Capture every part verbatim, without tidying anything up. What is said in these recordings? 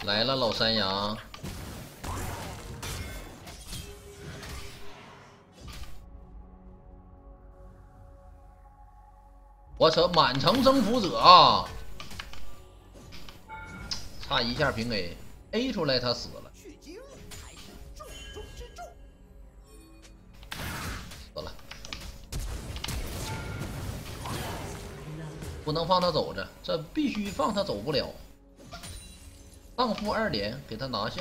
来了，老山羊。我操，满城征服者啊！差一下平 A，A 出来他死了。死了。不能放他走着，这必须放他走不了。荡妇二连给他拿下。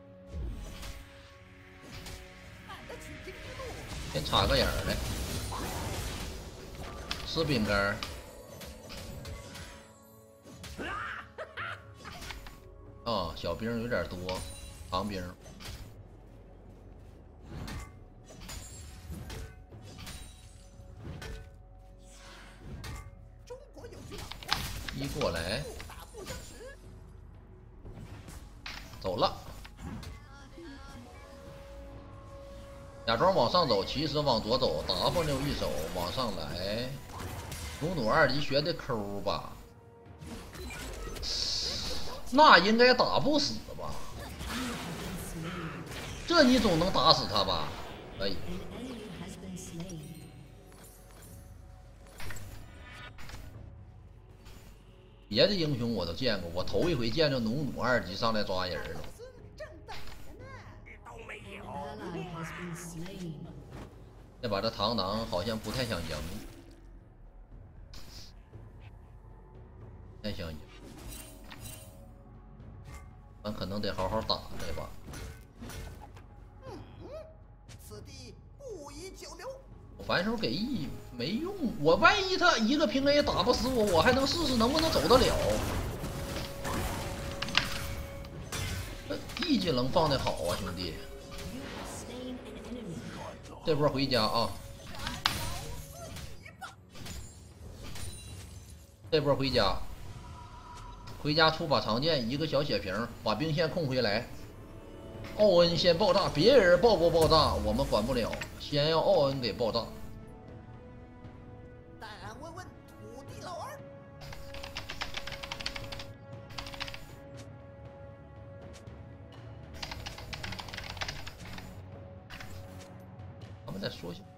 先插个眼儿来。 吃饼干。啊，小兵有点多，长兵。一过来，走了。假装往上走，其实往左走。W 一手往上来。 努努二级学的抠吧，那应该打不死吧？这你总能打死他吧？可以。别的英雄我都见过，我头一回见着努努二级上来抓人了。这把这螳螂好像不太想赢。 太想赢，咱可能得好好打这把。此地不宜久留。我反手给 E 没用，我万一他一个平 A 打不死我，我还能试试能不能走得了。E 技能放的好啊，兄弟。这波回家啊！这波回家。 回家出把长剑，一个小血瓶，把兵线控回来。奥恩先爆炸，别人爆不爆炸我们管不了，先要奥恩给爆炸。但问问土地老二，咱们再说一下。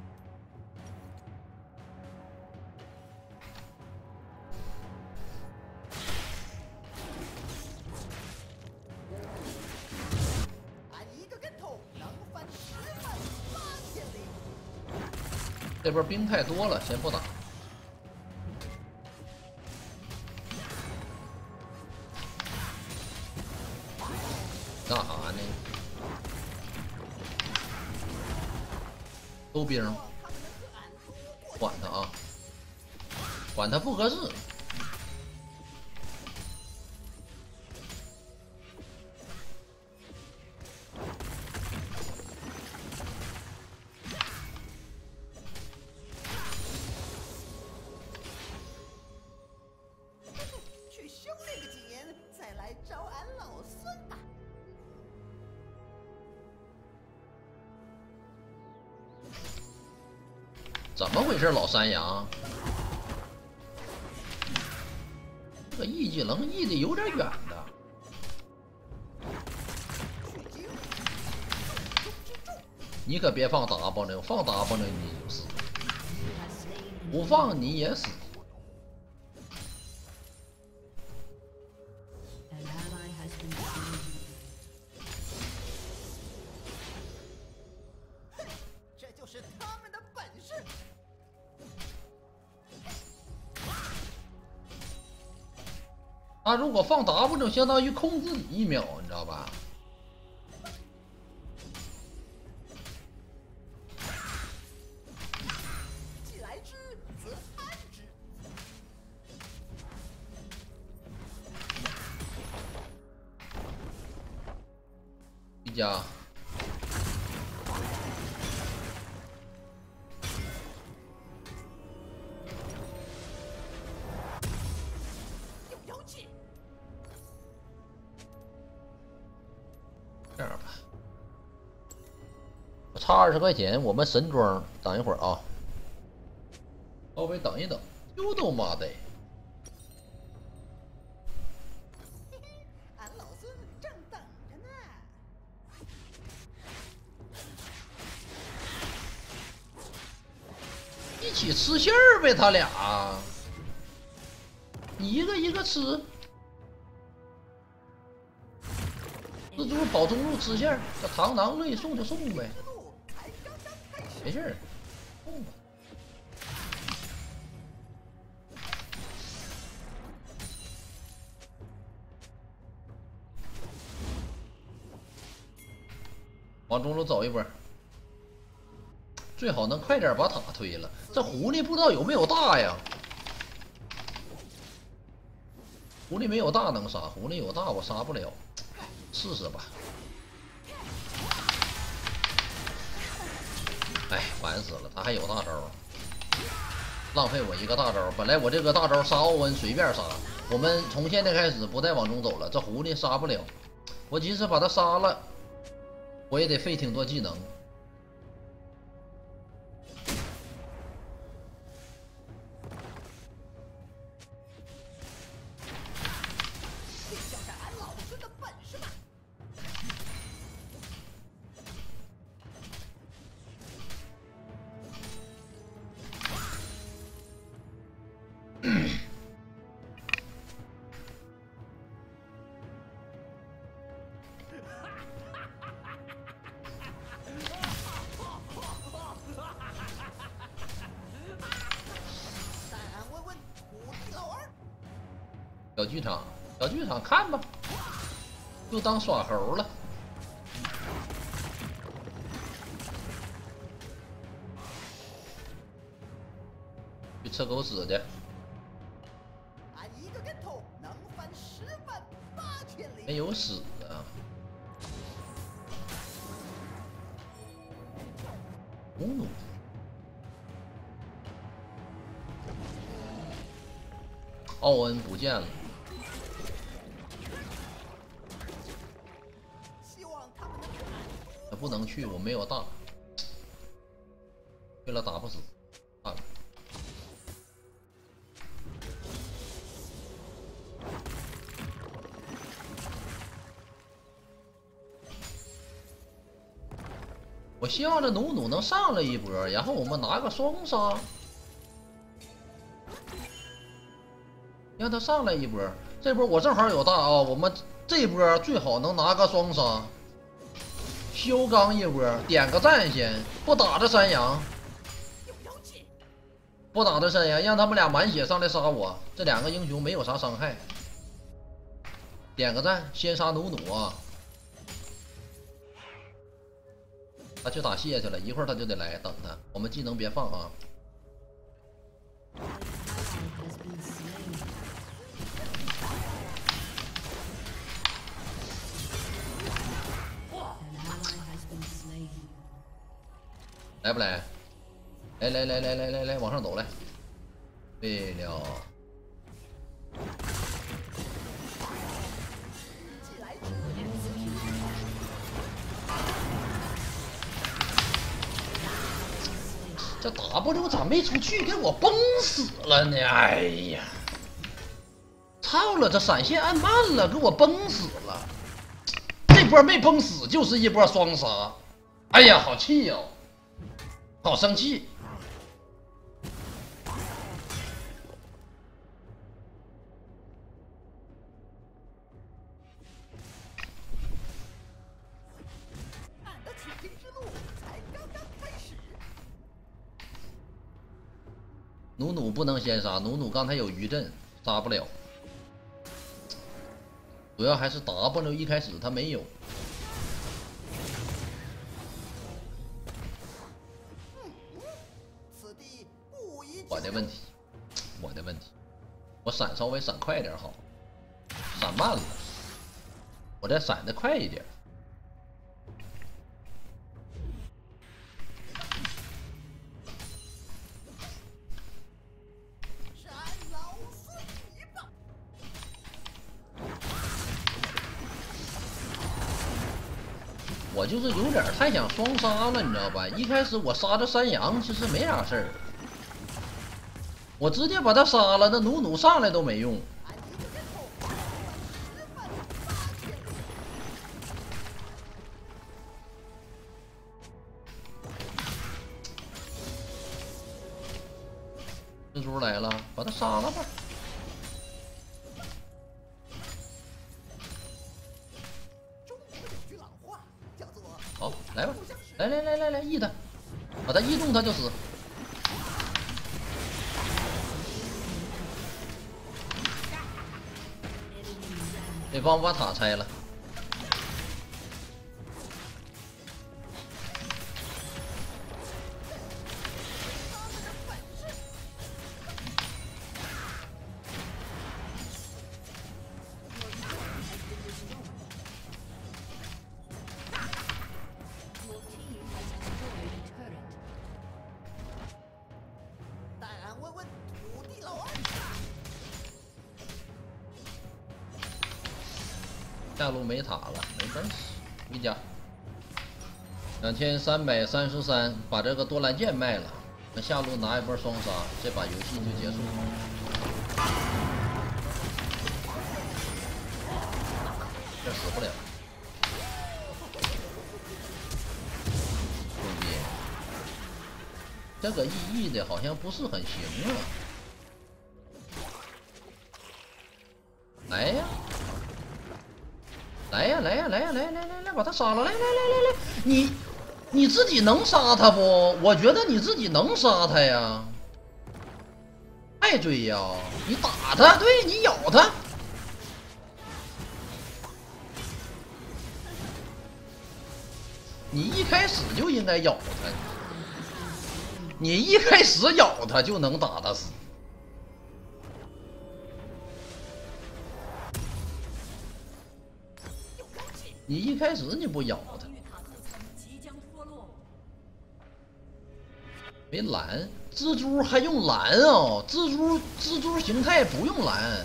这波兵太多了，先不打。干啥呢？收兵，管他啊，管他不合适。怎么回事，老山羊？这个 E 技能 E 的有点远的。你可别放 W， 放 W 你就死，不放你也死。这就是他们的本事。 他如果放 W， 相当于控制你一秒，你知道吧？既来之，则安之。回家。这样吧，我差二十块钱，我们神装，等一会儿啊，稍微等一等，就都妈的。俺老孙起吃线儿呗，他俩一个一个吃。蜘蛛保中路吃线儿，这螳螂乐意送就送呗，没事儿，送吧。往中路走一波，最好能快点把塔推了。这狐狸不知道有没有大呀？狐狸没有大能杀，狐狸有大我杀不了，试试吧。哎，烦死了，他还有大招，浪费我一个大招。本来我这个大招杀奥恩随便杀，我们从现在开始不再往中走了。这狐狸杀不了，我即使把他杀了。我也得费挺多技能。 这就是俺老孙的本事吧！ 小剧场，小剧场看吧，就当耍猴了。去吃狗屎去！ 俺一个跟头能翻十万八千里。 没有屎啊！努努。奥恩不见了。不能去，我没有大，去了打不死，算了。我希望这努努能上来一波，然后我们拿个双杀，让他上来一波。这波我正好有大啊，我们这波最好能拿个双杀。修刚一波，点个赞先，不打这山羊，不打这山羊，让他们俩满血上来杀我。这两个英雄没有啥伤害，点个赞，先杀努努啊！他去打蟹去了，一会儿他就得来，等他。我们技能别放啊！来不来？来来来来来来来，往上走来！对了，这 W 咋没出去？给我崩死了呢！哎呀，操了，这闪现按慢了，给我崩死了。这波没崩死，就是一波双杀。哎呀，好气哦！好生气！ 俺的取经之路才刚刚开始。 努努不能先杀，努努刚才有余震，杀不了。主要还是 W 一开始他没有。我的问题，我的问题，我闪稍微闪快点好，闪慢了，我再闪的快一点。 是俺老孙一棒。 我就是有点太想双杀了，你知道吧？一开始我杀这山羊其实没啥事儿。我直接把他杀了，那努努上来都没用。 蜘蛛来了，把他杀了吧。好，来吧，来来来来来，E他，把他E动他就死。得帮我把塔拆了。下路没塔了，没关系，回家。两千三百三十三，把这个多兰剑卖了，那下路拿一波双杀，这把游戏就结束了。这死不了。兄弟，这个 E E 的好像不是很行啊。来呀！ 来呀来呀来呀来来来来，把他杀了！来来来来来，你你自己能杀他不？我觉得你自己能杀他呀。爱追呀，你打他，对你咬他。你一开始就应该咬他，你一开始咬他就能打他死。 你一开始你不咬他，没蓝，蜘蛛还用蓝啊？蜘蛛蜘蛛形态不用蓝，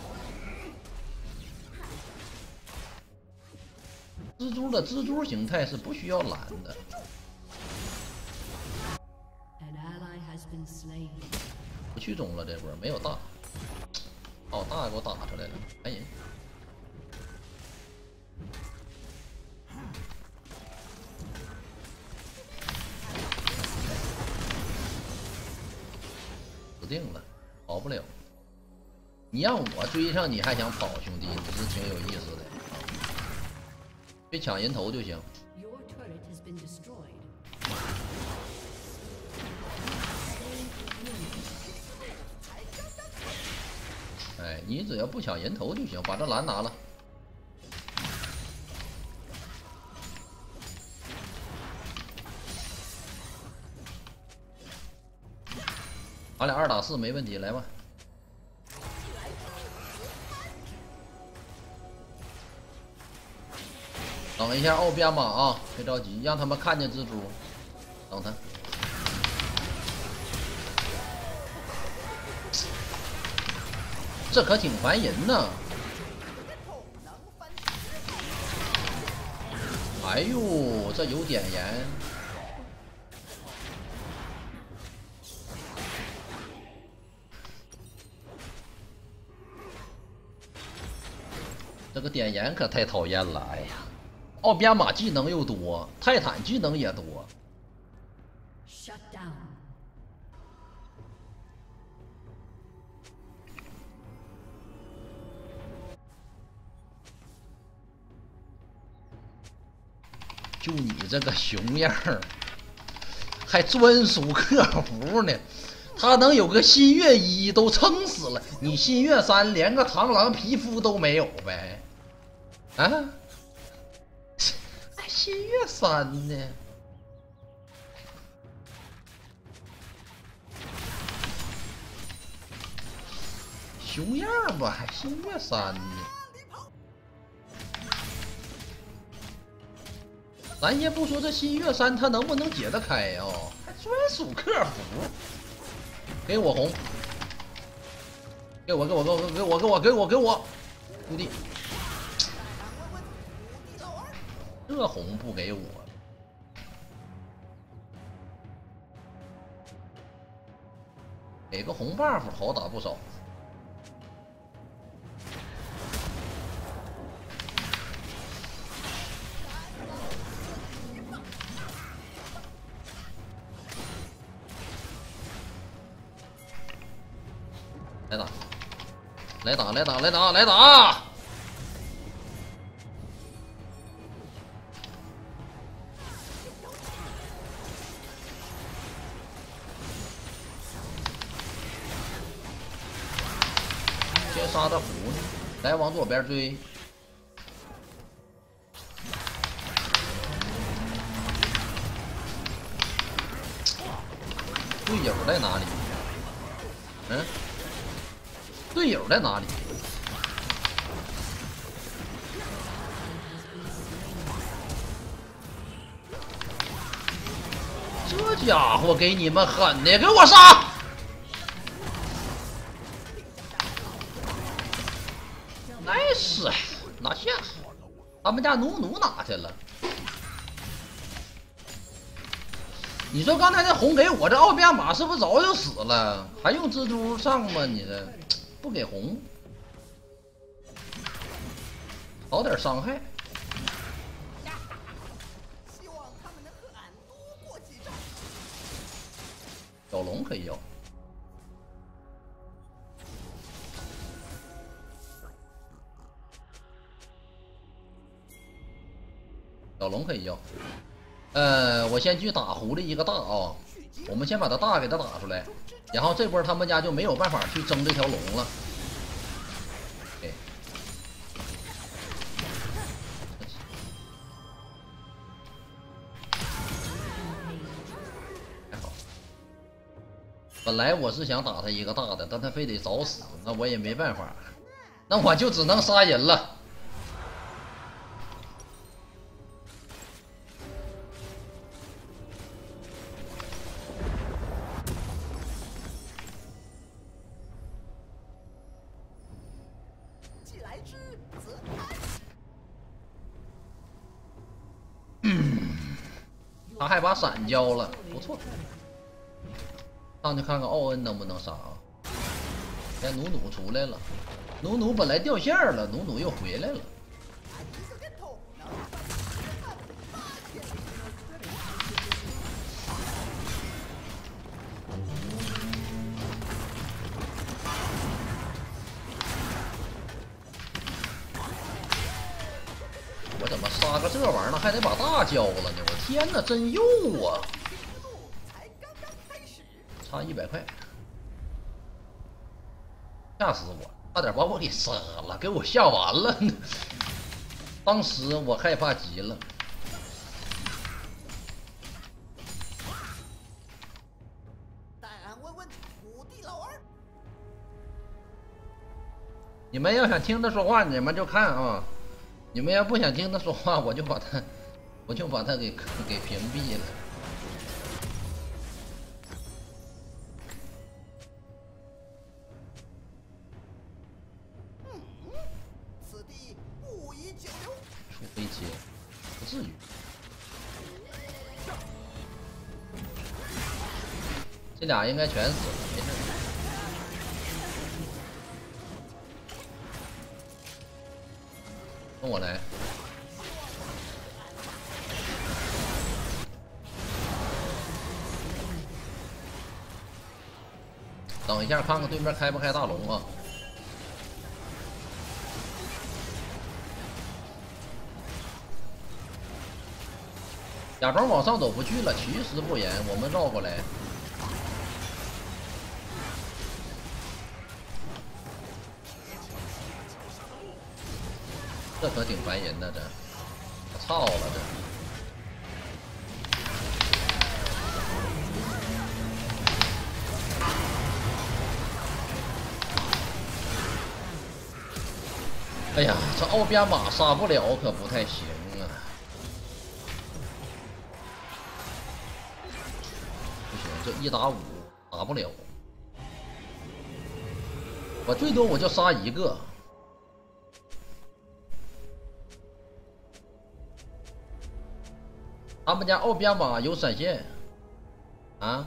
蜘蛛的蜘蛛形态是不需要蓝的。不去中了这波没有大，哦大给我打出来了，赶紧。 死定了，跑不了。你让我追上你还想跑，兄弟，你是挺有意思的。别抢人头就行。哎，你只要不抢人头就行，把这蓝拿了。 咱俩二打四没问题，来吧。等一下奥比亚马啊，别着急，让他们看见蜘蛛，等他。这可挺烦人呐！哎呦，这有点严。 这个点燃可太讨厌了，哎呀！奥比亚马技能又多，泰坦技能也多。Shut down. 就你这个熊样儿，还专属客服呢？他能有个新月一都撑死了，你新月三连个螳螂皮肤都没有呗？ 啊，还新月三呢？熊样吧，还新月三呢？咱也不说这新月三它能不能解得开啊、哦？还专属客服，给我红，给我给我给我给我给我给我给我，兄弟。 这红不给我，给个红 buff 好打不少。 来打，来打，来打，来打，来打！先杀这狐呢，来往左边追。队友在哪里？嗯，队友在哪里？这家伙给你们狠的，给我杀！nice， 拿下！他们家努努哪去了？你说刚才那红给我，这奥比亚马是不是早就死了？还用蜘蛛上吗？你这不给红，好点伤害。 希望他们能和俺多过几招。 小龙可以要，小龙可以要。呃，我先去打狐狸一个大啊，我们先把他大给他打出来，然后这波他们家就没有办法去争这条龙了。哎，还好。本来我是想打他一个大的，但他非得早死，那我也没办法，那我就只能杀人了。他还把闪交了，不错。上去看看奥恩能不能杀啊？哎，努努出来了，努努本来掉线了，努努又回来了。我怎么杀个这玩意儿呢？还得把大交了呢！我天哪，真肉啊！差一百块，吓死我！差点把我给杀了，给我吓完了。当时我害怕极了。 带俺问问土地老二。 你们要想听他说话，你们就看啊。你们要不想听他说话，我就把他，我就把他给给屏蔽了。 嗯，此地不宜久留。 出飞切，不至于。这俩应该全死了，没事。跟我来。等一下，看看对面开不开大龙啊！假装往上走不去了，其实不然，我们绕过来。这可挺烦人的，这操了这！哎呀，这奥边马杀不了可不太行啊！不行，这一打五打不了，我最多我就杀一个。他们家奥边马有闪现啊！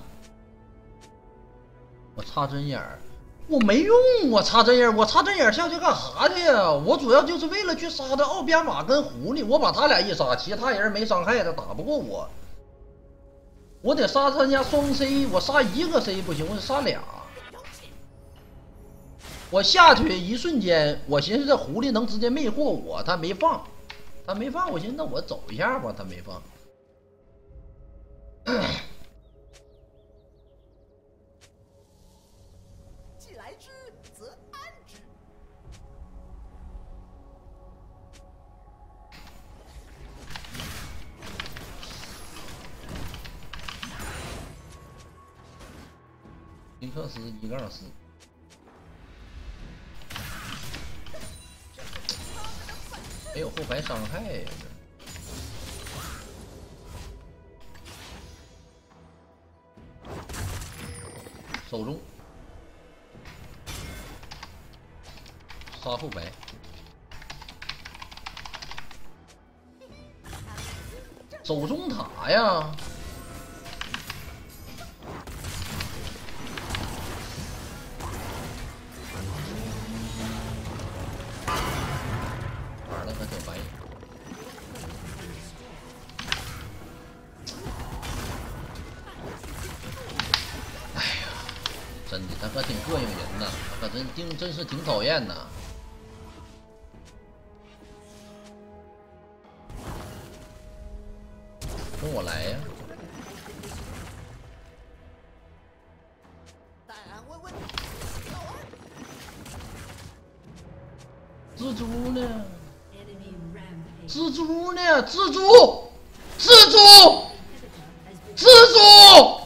我插针眼儿，我没用，我插针眼儿，我插针眼儿下去干啥去呀？我主要就是为了去杀这奥边马跟狐狸，我把他俩一杀，其他人没伤害的打不过我，我得杀他家双 C， 我杀一个 C 不行，我得杀俩。 我下去一瞬间，我寻思这狐狸能直接魅惑我，他没放，他没放，我寻思那我走一下吧，他没放。 既来之，则安之。 尼克斯一杠四。 没有后排伤害呀、这手中杀后排，手中塔呀！玩的可挺白。哎呀，真的，他可挺膈应人呐，他可真挺真是挺讨厌呐。 跟我来呀！ 但问问蜘蛛呢？蜘蛛呢？蜘蛛！蜘蛛！蜘蛛！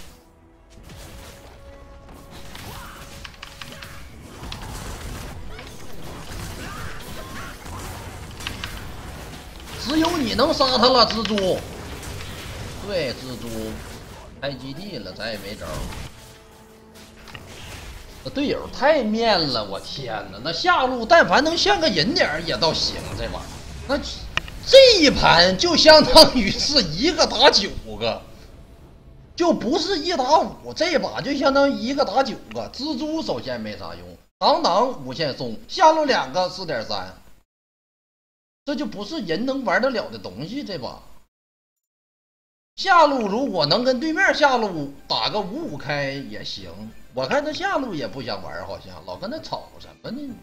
只有你能杀他了，蜘蛛。 对，蜘蛛开基地了，咱也没招。这队友太面了，我天哪！那下路但凡能像个人点儿也倒行，这把那这一盘就相当于是一个打九个，就不是一打五，这把就相当于一个打九个。蜘蛛首先没啥用，当当无限松，下路两个四点三，这就不是人能玩得了的东西，这把。 下路如果能跟对面下路打个五五开也行，我看他下路也不想玩，好像老跟他吵什么呢？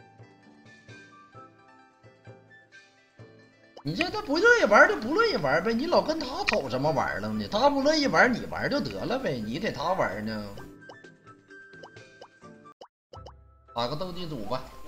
你这他不乐意玩就不乐意玩呗，你老跟他吵什么玩了呢？他不乐意玩，你玩就得了呗，你给他玩呢？打个斗地主吧。